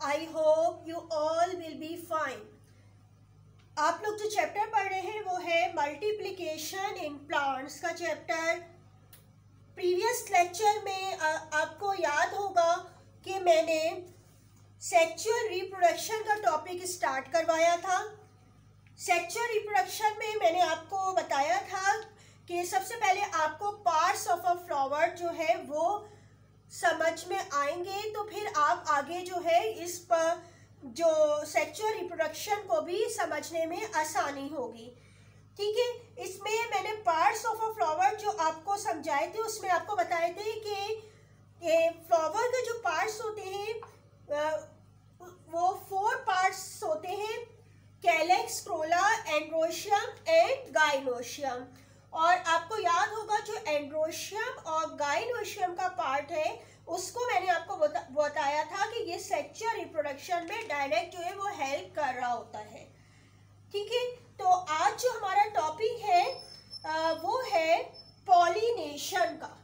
I hope you all will be fine. आप लोग जो चैप्टर पढ़ रहे हैं वो है मल्टीप्लिकेशन इन प्लांट्स का चैप्टर। प्रीवियस लेक्चर में आपको याद होगा कि मैंने सेक्सुअल रिप्रोडक्शन का टॉपिक स्टार्ट करवाया था। सेक्सुअल रिप्रोडक्शन में मैंने आपको बताया था कि सबसे पहले आपको पार्ट्स ऑफ अ फ्लावर जो है वो समझ में आएंगे, तो फिर आप आगे जो है इस पर जो सेक्सुअल रिप्रोडक्शन को भी समझने में आसानी होगी। ठीक है, इसमें मैंने पार्ट्स ऑफ अ फ्लावर जो आपको समझाए थे उसमें आपको बताए थे कि फ्लावर के जो पार्ट्स होते हैं वो 4 पार्ट्स होते हैं, calyx, corolla, androecium and gynoecium. और आपको याद होगा जो एंड्रोशियम और गाइनोशियम का पार्ट है उसको मैंने आपको बताया था कि ये सेक्सुअल रिप्रोडक्शन में डायरेक्ट जो है वो हेल्प कर रहा होता है। ठीक है, तो आज जो हमारा टॉपिक है वो है पॉलिनेशन का।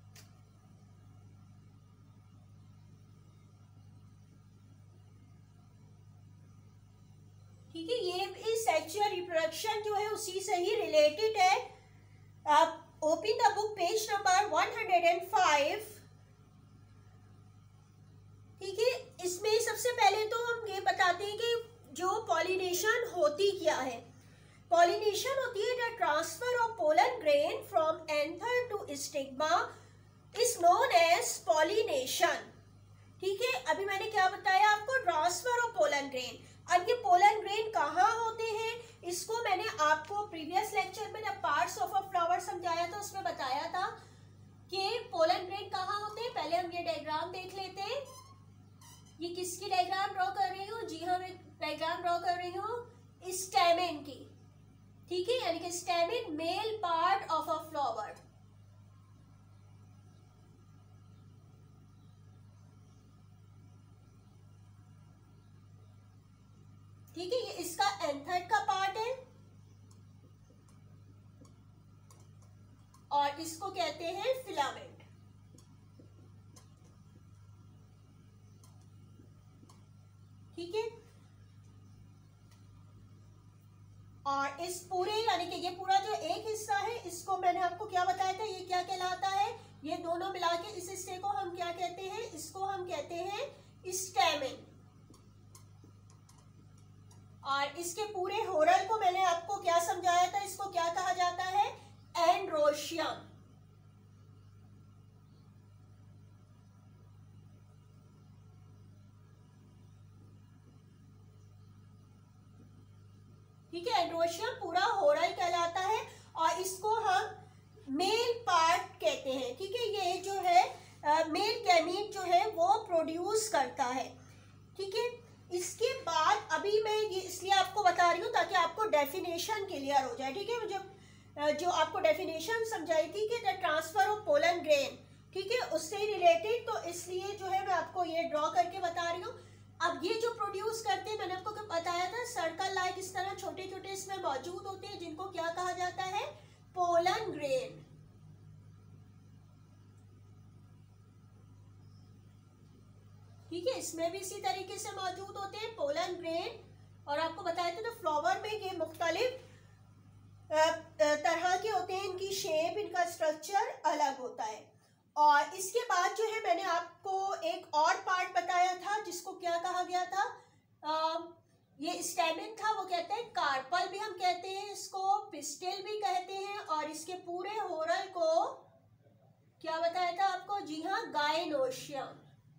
ठीक है, ये भी सेक्सुअल रिप्रोडक्शन जो है उसी से ही रिलेटेड है। आप open the book page number 105। ठीक है, इसमें सबसे पहले तो हम ये बताते हैं कि जो पॉलिनेशन होती क्या है। पॉलिनेशन होती है the transfer of pollen grain from anther to stigma is known as pollination. ठीक है, अभी मैंने क्या बताया आपको, ट्रांसफर ऑफ पोलन ग्रेन। अब ये पोलन ग्रेन कहाँ होते हैं इसको मैंने आपको प्रीवियस लेक्चर में जब पार्ट्स ऑफ अ फ्लावर समझाया था उसमें बताया था कि पोलन ग्रेन कहाँ होते हैं। पहले हम ये डायग्राम देख लेते हैं। ये किसकी डायग्राम ड्रॉ कर रही हूँ? जी हाँ, मैं डायग्राम ड्रॉ कर रही हूँ स्टेमेन की। ठीक है, यानी कि stamen male part of a flower. ठीक है, ये इसका एंथर का पार्ट है और इसको कहते हैं फिलामेंट। ठीक है, और इस पूरे यानी कि ये पूरा जो एक हिस्सा है इसको मैंने आपको क्या बताया था, ये क्या कहलाता है, ये दोनों मिला के इस हिस्से को हम क्या कहते हैं, इसको हम कहते हैं स्टेमेन। और इसके पूरे होरल को मैंने आपको क्या समझाया था, इसको क्या कहा जाता है, एंड्रोशियम। ठीक है, एंड्रोशियम पूरा होरल कहलाता है और इसको हम मेल पार्ट कहते हैं। ठीक है, ये जो है मेल गैमीट जो है वो प्रोड्यूस करता है। ठीक है, इसके बाद अभी मैं ये इसलिए आपको बता रही हूँ ताकि आपको डेफिनेशन क्लियर हो जाए। ठीक है, जो आपको डेफिनेशन समझाई थी कि the transfer of pollen grain, ठीक है, उससे रिलेटेड, तो इसलिए जो है मैं आपको ये ड्रॉ करके बता रही हूँ। अब ये जो प्रोड्यूस करते हैं मैंने आपको बताया था सर्कल लाइक इस तरह छोटे छोटे इसमें मौजूद होते हैं जिनको क्या कहा जाता है, पोलन ग्रेन। ठीक है, इसमें भी इसी तरीके से मौजूद होते हैं पोलन ग्रेन। और आपको बताया था ना फ्लावर में ये मुख्तलिफ तरह के होते हैं, इनकी शेप, इनका स्ट्रक्चर अलग होता है। और इसके बाद जो है मैंने आपको एक और पार्ट बताया था जिसको क्या कहा गया था, ये स्टेमेन था, वो कहते हैं कार्पल भी हम कहते हैं इसको, पिस्टिल भी कहते हैं। और इसके पूरे होरल को क्या बताया था आपको, जी हाँ, गाइनोशियम।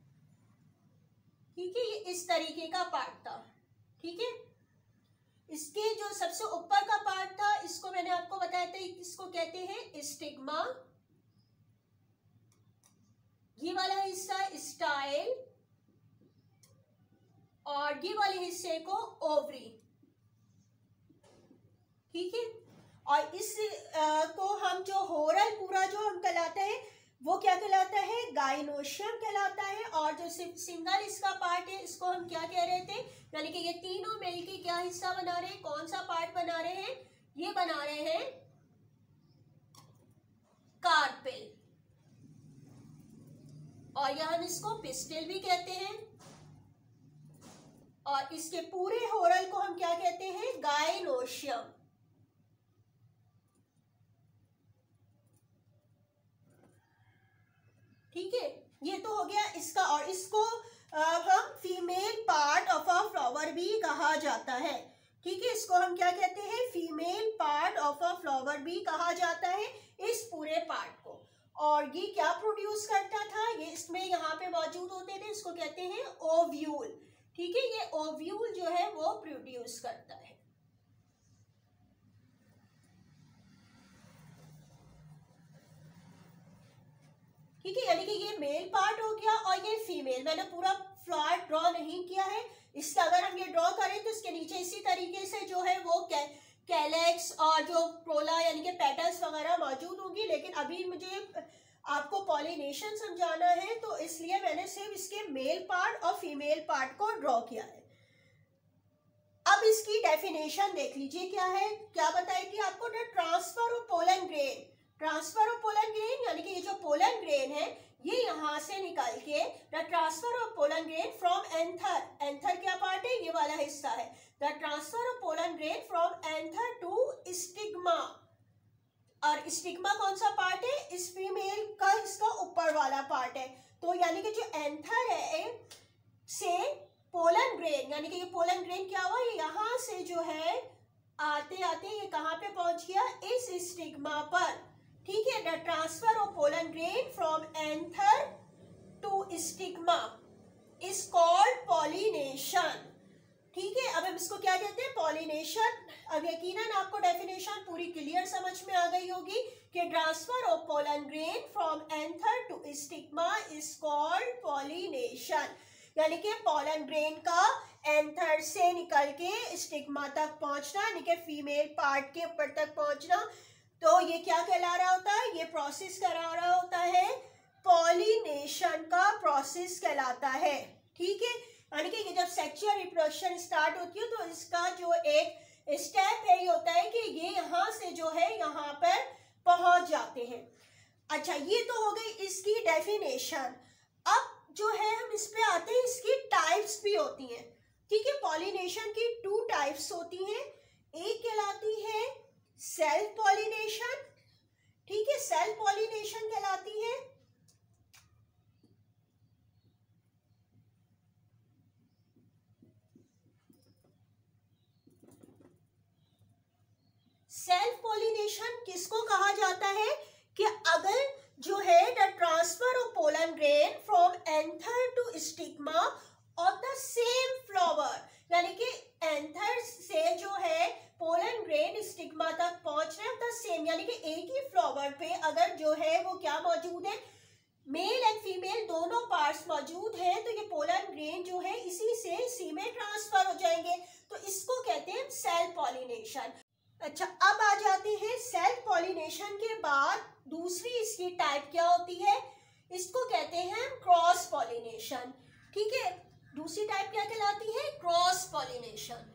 ठीक है, ये इस तरीके का पार्ट था। ठीक है, इसके जो सबसे ऊपर का पार्ट था इसको मैंने आपको बताया था, इसको कहते हैं स्टिग्मा। ये वाला हिस्सा स्टाइल और ये वाले हिस्से को ओवरी। ठीक है, और इस को हम जो होरल पूरा जो हम कहलाता है वो क्या कहलाता है, गाइनोशियम कहलाता है। और जो सिंगल इसका पार्ट है इसको हम क्या कह रहे थे, यानी कि ये तीनों मिलके क्या हिस्सा बना रहे हैं, कौन सा पार्ट बना रहे हैं, ये बना रहे हैं कार्पेल। और यहां हम इसको पिस्टिल भी कहते हैं। और इसके पूरे होरल को हम क्या कहते हैं? गाइनोशियम। ठीक है, ये तो हो गया इसका। और इसको हम female part of a flower भी कहा जाता है। ठीक है, इसको हम क्या कहते हैं? Female part of a flower भी कहा जाता है इस पूरे पार्ट को। और ये क्या प्रोड्यूस करता था? ये इसमें यहाँ पे मौजूद होते थे, इसको कहते हैं ओव्यूल। ठीक है, ये ओव्यूल जो है वो प्रोड्यूस करता है। ठीक है, यानी कि ये मेल पार्ट हो गया और ये फीमेल। मैंने पूरा फ्लावर ड्रॉ नहीं किया है, इसका अगर हम ये ड्रॉ करें तो इसके नीचे इसी तरीके से जो है वो कैलेक्स और जो प्रोला यानी कि पेटल्स वगैरह मौजूद होंगी। लेकिन अभी मुझे आपको पॉलिनेशन समझाना है, तो इसलिए मैंने सिर्फ इसके मेल पार्ट और फीमेल पार्ट को ड्रॉ किया है। अब इसकी डेफिनेशन देख लीजिए क्या है, क्या बताएगी आपको? The transfer of pollen grain. Transfer of pollen grain यानी कि ये जो पोलन ग्रेन है ये यहाँ से निकल के, the transfer of pollen grain from anther. Anther क्या पार्ट है? ये वाला हिस्सा है। The transfer of pollen grain from anther to stigma. और स्टिग्मा कौन सा पार्ट है? इस फीमेल का, इसका ऊपर वाला पार्ट है। तो यानी कि जो एंथर है से पोलन ग्रेन, यानी कि ये पोलन ग्रेन क्या हुआ? ये यहाँ से जो है आते आते ये कहाँ पे पहुंच गया? इस स्टिग्मा पर। ठीक है, the transfer of pollen grain from anther to stigma is called pollination. ठीक है, अब हम इसको क्या कहते हैं? पॉलिनेशन। अब यकीनन आपको डेफिनेशन पूरी क्लियर समझ में आ गई होगी कि transfer of pollen grain from anther to stigma is called pollination. यानी कि पोलन ग्रेन का एंथर से निकल के स्टिग्मा तक पहुंचना, यानी कि फीमेल पार्ट के ऊपर तक पहुंचना, तो ये क्या कहला रहा होता है? ये प्रोसेस करा रहा होता है, पॉलिनेशन का प्रोसेस कहलाता है। ठीक है, यानी कि ये जब सेक्सुअल रिप्रोडक्शन स्टार्ट होती है तो इसका जो एक स्टेप है ये होता है कि ये यहाँ से जो है यहाँ पर पहुंच जाते हैं। अच्छा, ये तो हो गई इसकी डेफिनेशन। अब जो है हम इस पे आते हैं, इसकी टाइप्स भी होती हैं। ठीक है, पॉलिनेशन की 2 टाइप्स होती हैं। एक कहलाती है सेल्फ पॉलिनेशन। ठीक है, सेल्फ पॉलिनेशन कहलाती है। सेल्फ पॉलिनेशन किसको कहा जाता है? कि अगर जो है the transfer of pollen grain from anther to stigma of the same flower, यानी कि एंथर से जो है पोलन ग्रेन स्टिग्मा तक पहुंच रहे हैं द सेम, यानी कि एक ही फ्लावर पे अगर जो है वो क्या मौजूद है? मेल एंड फीमेल दोनों पार्ट्स मौजूद हैं, तो ये पोलन ग्रेन जो है इसी से इसी में ट्रांसफर हो जाएंगे। तो इसको कहते हैं सेल्फ पॉलिनेशन। अच्छा, अब आ जाते हैं सेल्फ पॉलिनेशन के बाद दूसरी इसकी टाइप क्या होती है? इसको कहते हैं क्रॉस पॉलिनेशन। ठीक है, दूसरी टाइप क्या कहलाती है? Cross pollination.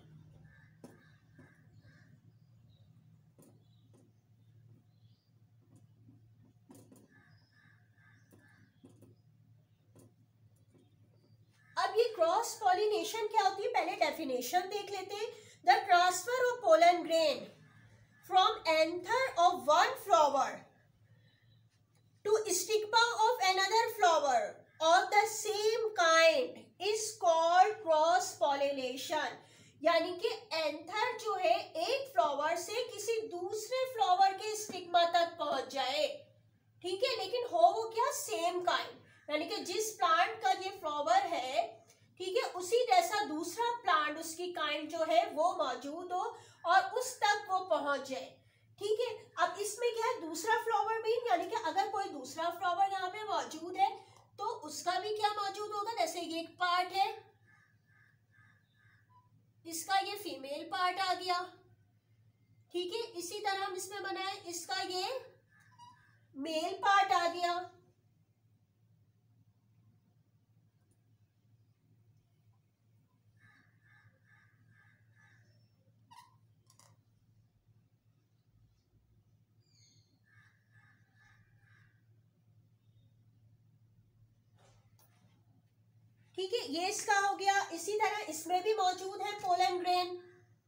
अब ये क्रॉस पॉलिनेशन क्या होती है? पहले डेफिनेशन देख लेते हैं। The transfer of pollen grain from anther of one flower to stigma of another flower of the same kind is called cross pollination. यानी कि एंथर जो है एक फ्लावर से किसी दूसरे फ्लावर के स्टिग्मा तक पहुंच जाए। ठीक है, लेकिन हो वो क्या? सेम काइंड, यानी कि जिस प्लांट का ये फ्लावर है, ठीक है, उसी जैसा दूसरा प्लांट उसकी काइंड जो है वो मौजूद हो और उस तक वो पहुंच जाए। ठीक है, अब इसमें क्या है? दूसरा फ्लावर भी, यानी कि अगर कोई दूसरा फ्लावर यहाँ पे मौजूद है तो उसका भी क्या मौजूद होगा? जैसे ये एक पार्ट है, इसका ये फीमेल पार्ट आ गया। ठीक है, इसी तरह हम इसमें बनाए, इसका ये मेल पार्ट आ गया। ठीक है, ये इसका हो गया। इसी तरह इसमें भी मौजूद है पोलन ग्रेन,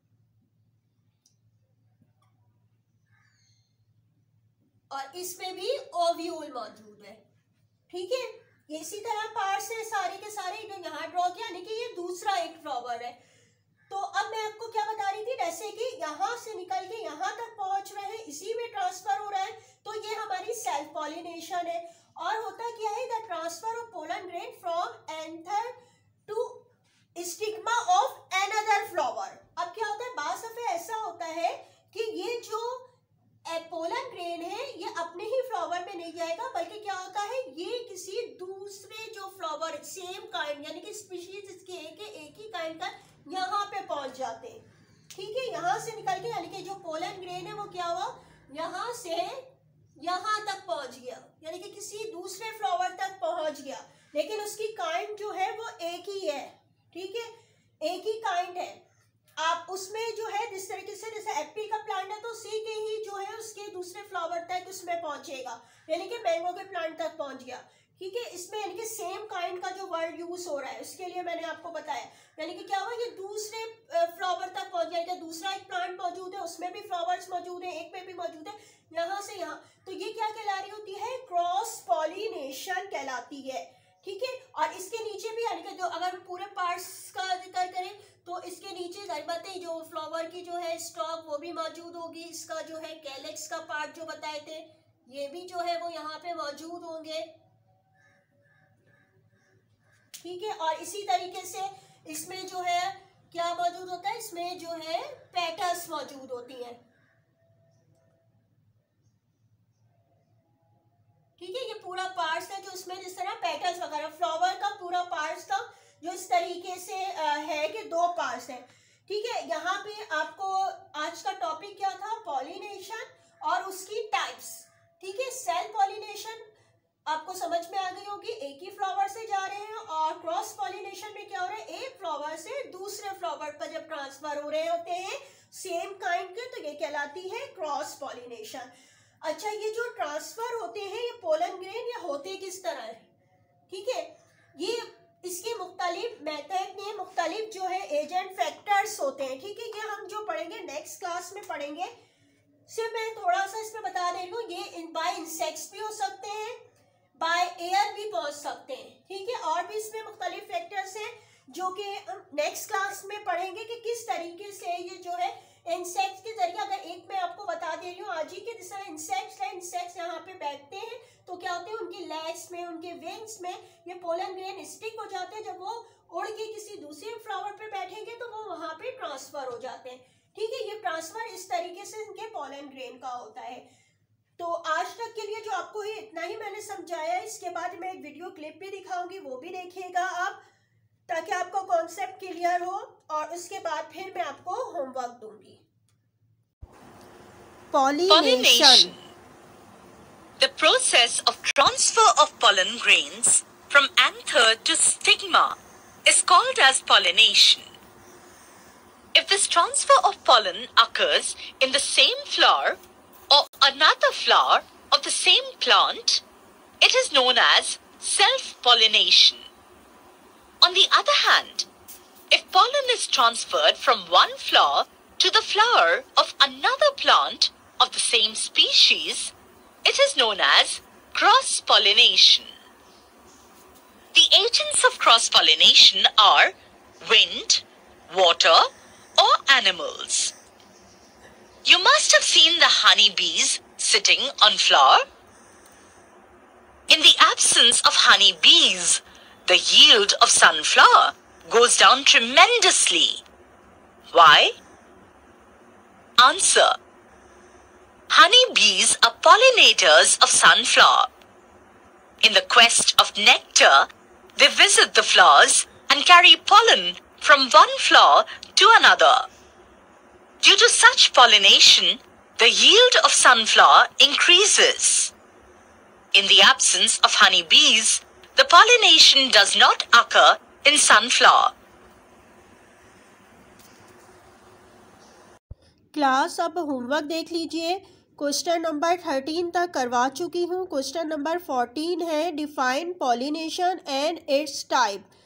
और इसमें भी ओव्यूल मौजूद है। ठीक है, ये इसी तरह पार्ट्स है सारे के सारे जो यहाँ ड्रॉ किया, यानी कि ये दूसरा एक फ्लावर है। तो अब मैं आपको क्या बता रही थी, जैसे कि यहाँ से निकल के यहाँ तक पहुंच रहे हैं, इसी में ट्रांसफर हो रहा है, तो ये हमारी सेल्फ पॉलिनेशन है। और होता क्या है, the transfer of pollen grain from anther to stigma of another flower. अब क्या होता है, बास दफे ऐसा होता है कि ये जो पोलन ग्रेन है ये अपने ही फ्लावर में नहीं जाएगा, बल्कि क्या होता है, ये किसी दूसरे जो फ्लावर सेम काइंड यानी कि स्पीशीज इसके एक ही काइंड का यहाँ पे पहुंच जाते हैं। ठीक है, यहाँ से निकल के यानी कि जो पोलन ग्रेन है वो क्या हुआ, यहाँ से यहाँ तक पहुंच गया, यानी कि किसी दूसरे फ्लावर तक पहुंच गया, लेकिन उसकी काइंड जो है वो एक ही है। ठीक है, एक ही काइंड है। आप उसमें जो है जिस तरीके से, जैसे एप्पल का प्लांट है तो उसी के ही जो है उसके दूसरे फ्लावर तक उसमें पहुंचेगा, यानी कि मैंगो के प्लांट तक पहुंच गया। ठीक है, इसमें यानी कि सेम काइंड का जो वर्ड यूज हो रहा है उसके लिए मैंने आपको बताया, यानी कि क्या हुआ, ये दूसरे फ्लावर तक पहुंच गया। दूसरा एक प्लांट मौजूद है, उसमें भी फ्लावर्स मौजूद है, एक में भी मौजूद है, यहाँ से यहाँ, तो ये क्या कहला रही होती है, क्रॉस पॉलिनेशन कहलाती है। ठीक है, और इसके नीचे भी यानी कि जो अगर पूरे पार्ट्स का जिक्र करें तो इसके नीचे जाहिर बात है जो फ्लावर की जो है स्टॉक वो भी मौजूद होगी, इसका जो है कैलेक्स का पार्ट जो बताए थे ये भी जो है वो यहाँ पे मौजूद होंगे। ठीक है, और इसी तरीके से इसमें जो है क्या मौजूद होता है, इसमें जो है पेटल्स मौजूद होती हैं। ठीक है, ये पूरा पार्ट्स है जो इसमें जिस तरह पेटल्स वगैरह, फ्लावर का पूरा पार्ट्स था जो इस तरीके से है कि दो पार्ट्स हैं। ठीक है, यहाँ पे आपको आज का टॉपिक क्या था, पॉलिनेशन और उसकी टाइप्स। ठीक है, सेल्फ पॉलिनेशन आपको समझ में आ गई होगी, एक ही फ्लावर से जा रहे हैं, और क्रॉस पॉलिनेशन में क्या हो रहा है, एक फ्लावर से दूसरे फ्लावर पर जब ट्रांसफर हो रहे होते हैं सेम काइंड के, तो ये कहलाती है क्रॉस पॉलिनेशन। अच्छा, ये जो ट्रांसफर होते हैं ये पोलन ग्रेन ये होते किस तरह है। ठीक है, ये इसके मुख्तलिफ मेथड में मुख्तलिफ जो है एजेंट फैक्टर्स होते हैं। ठीक है, ये हम जो पढ़ेंगे नेक्स्ट क्लास में पढ़ेंगे। सिर्फ मैं थोड़ा सा इसमें बता दे रही हूँ, ये बाय इंसेक्ट्स भी हो सकते हैं, बाय एयर भी पहुंच सकते हैं। ठीक है, और भी इसमें मुख्तलिफ फैक्टर्स हैं जो कि नेक्स्ट क्लास में पढ़ेंगे कि किस तरीके से ये जो है इंसेक्ट्स के जरिए। अगर एक मैं आपको बता दे रही हूँ आज ही के, जिस तरह इंसेक्ट्स है, इंसेक्ट्स यहाँ पे बैठते हैं तो क्या होते हैं, उनकी लेग्स में, उनके विंग्स में ये पोलन ग्रेन स्टिक हो जाते हैं। जब वो उड़ के किसी दूसरे फ्लावर पे बैठेंगे तो वो वहां पे ट्रांसफर हो जाते हैं। ठीक है, ये ट्रांसफर इस तरीके से इनके पोलन ग्रेन का होता है। तो आज तक के लिए जो आपको ही इतना ही मैंने समझाया, इसके बाद मैं एक वीडियो क्लिप भी दिखाऊंगी, वो भी देखिएगा आप, ताकि आपको कॉन्सेप्ट क्लियर हो, और उसके बाद फिर मैं आपको होमवर्क दूंगी। Pollination. The process of transfer of pollen grains from anther to stigma is called as pollination. If this transfer of pollen occurs in the same flower or another flower of the same plant, it is known as self-pollination. On the other hand, if pollen is transferred from one flower to the flower of another plant of the same species, it is known as cross-pollination. The agents of cross-pollination are wind, water, or animals. You must have seen the honeybees sitting on flower. In the absence of honeybees, the yield of sunflower goes down tremendously. Why? Answer. Honeybees are pollinators of sunflower. In the quest of nectar, they visit the flowers and carry pollen from one flower to another. Due to such pollination, the yield of sunflower increases. In the absence of honeybees, the pollination does not occur in sunflower. Class अब homework देख लीजिए। Question number 13 तक करवा चुकी हूँ। Question number 14 है define pollination and its type.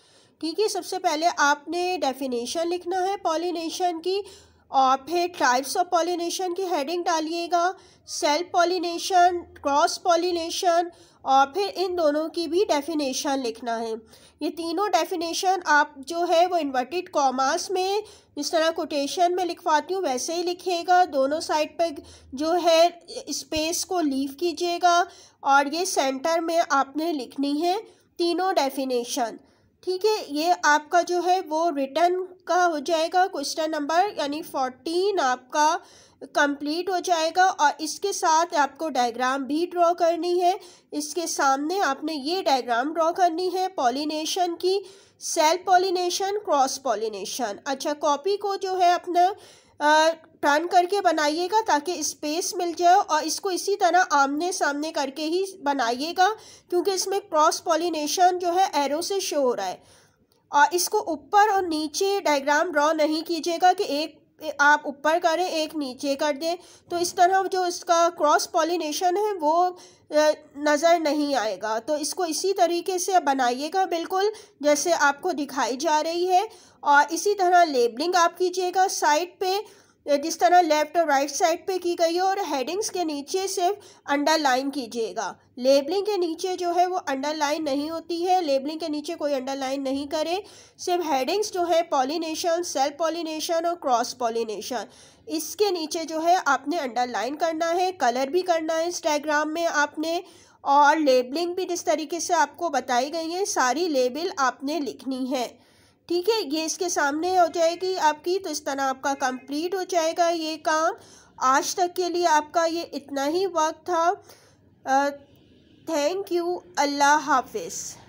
ठीक है, सबसे पहले आपने डेफिनेशन लिखना है पॉलिनेशन की, और फिर टाइप्स ऑफ पॉलिनेशन की हेडिंग डालिएगा, सेल्फ पॉलिनेशन, क्रॉस पॉलिनेशन, और फिर इन दोनों की भी डेफिनेशन लिखना है। ये तीनों डेफिनेशन आप जो है वो इन्वर्टेड कॉमास में, जिस तरह कोटेशन में लिखवाती हूँ वैसे ही लिखिएगा। दोनों साइड पे जो है स्पेस को लीव कीजिएगा, और ये सेंटर में आपने लिखनी है तीनों डेफिनेशन। ठीक है, ये आपका जो है वो रिटर्न का हो जाएगा, क्वेश्चन नंबर यानी 14 आपका कंप्लीट हो जाएगा। और इसके साथ आपको डायग्राम भी ड्रॉ करनी है। इसके सामने आपने ये डायग्राम ड्रॉ करनी है पॉलिनेशन की, सेल्फ पॉलिनेशन, क्रॉस पॉलिनेशन। अच्छा, कॉपी को जो है अपना टर्न करके बनाइएगा ताकि स्पेस मिल जाए, और इसको इसी तरह आमने सामने करके ही बनाइएगा, क्योंकि इसमें क्रॉस पॉलिनेशन जो है एरो से शो हो रहा है। और इसको ऊपर और नीचे डायग्राम ड्रॉ नहीं कीजिएगा कि एक आप ऊपर करें एक नीचे कर दें, तो इस तरह जो इसका क्रॉस पॉलिनेशन है वो नज़र नहीं आएगा। तो इसको इसी तरीके से बनाइएगा बिल्कुल जैसे आपको दिखाई जा रही है। और इसी तरह लेबलिंग आप कीजिएगा साइड पे, जिस तरह लेफ़्ट और राइट साइड पे की गई है, और हेडिंग्स के नीचे सिर्फ अंडरलाइन कीजिएगा। लेबलिंग के नीचे जो है वो अंडरलाइन नहीं होती है, लेबलिंग के नीचे कोई अंडरलाइन नहीं करे। सिर्फ हेडिंग्स जो है पॉलिनेशन, सेल्फ पॉलिनेशन और क्रॉस पॉलिनेशन, इसके नीचे जो है आपने अंडरलाइन करना है, कलर भी करना है इस डायग्राम में आपने, और लेबलिंग भी जिस तरीके से आपको बताई गई है सारी लेबल आपने लिखनी है। ठीक है, ये इसके सामने हो जाएगी आपकी, तो इस तरह आपका कंप्लीट हो जाएगा ये काम। आज तक के लिए आपका ये इतना ही वक्त था। थैंक यू, अल्लाह हाफिज़।